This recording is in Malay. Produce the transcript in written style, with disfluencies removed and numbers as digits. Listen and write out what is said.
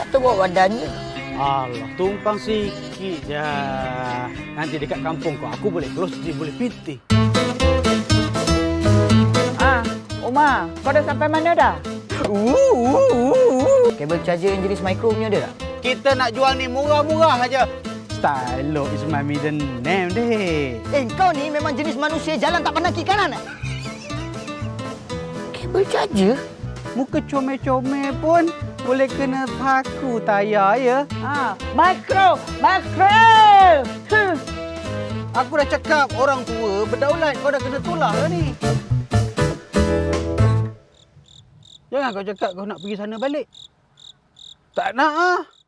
Kata bawa badannya. Allah, tumpang sikit je. Nanti dekat kampung kau, aku boleh close, dia boleh pitih. Omar, kau dah sampai mana dah? Kabel charger yang jenis micro punya ada tak? Kita nak jual ni murah-murah aja. Stylo is my middle name deh. Kau ni memang jenis manusia jalan tak pernah kiri kanan. Kabel charger? Muka comel-comel pun boleh kena paku tayar ya. Micro! Aku dah cakap orang tua berdaulat, kau dah kena tolak lah ni. Jangan kau cakap kau nak pergi sana balik. Tak nak ah.